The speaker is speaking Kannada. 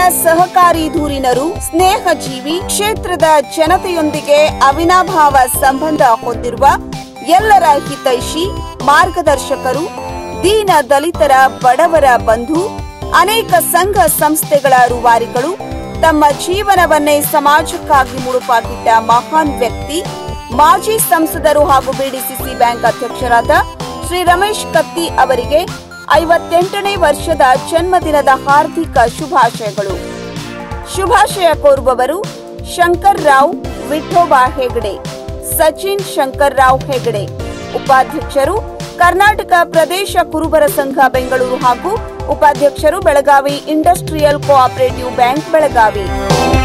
ಸಹಕಾರಿ ಧುರೀಣರು, ಸ್ನೇಹಜೀವಿ, ಕ್ಷೇತ್ರದ ಜನತೆಯೊಂದಿಗೆ ಅವಿನಾಭಾವ ಸಂಬಂಧ ಹೊಂದಿರುವ ಎಲ್ಲರ ಹಿತೈಷಿ, ಮಾರ್ಗದರ್ಶಕರು, ದೀನ ದಲಿತರ ಬಡವರ ಬಂಧು, ಅನೇಕ ಸಂಘ ಸಂಸ್ಥೆಗಳ ರೂವಾರಿಗಳು, ತಮ್ಮ ಜೀವನವನ್ನೇ ಸಮಾಜಕ್ಕಾಗಿ ಮುಡುಪಾಗಿಟ್ಟ ಮಹಾನ್ ವ್ಯಕ್ತಿ, ಮಾಜಿ ಸಂಸದರು ಹಾಗೂ ಬಿಡಿಸಿಸಿ ಬ್ಯಾಂಕ್ ಅಧ್ಯಕ್ಷರಾದ ಶ್ರೀ ರಮೇಶ್ ಕತ್ತಿ ಅವರಿಗೆ 58ನೇ ವರ್ಷದ ಜನ್ಮದಿನದ ಹಾರ್ದಿಕ ಶುಭಾಶಯಗಳು. ಶುಭಾಶಯ ಕೋರುವವರು ಶಂಕರ್ ರಾವ್ ವಿಠೋಬಾ ಹೆಗಡೆ, ಸಚಿನ್ ಶಂಕರ್ ರಾವ್ ಹೆಗಡೆ, ಉಪಾಧ್ಯಕ್ಷರು ಕರ್ನಾಟಕ ಪ್ರದೇಶ ಕುರುಬರ ಸಂಘ ಬೆಂಗಳೂರು ಹಾಗೂ ಉಪಾಧ್ಯಕ್ಷರು Belagavi industrial cooperative bank Belagavi.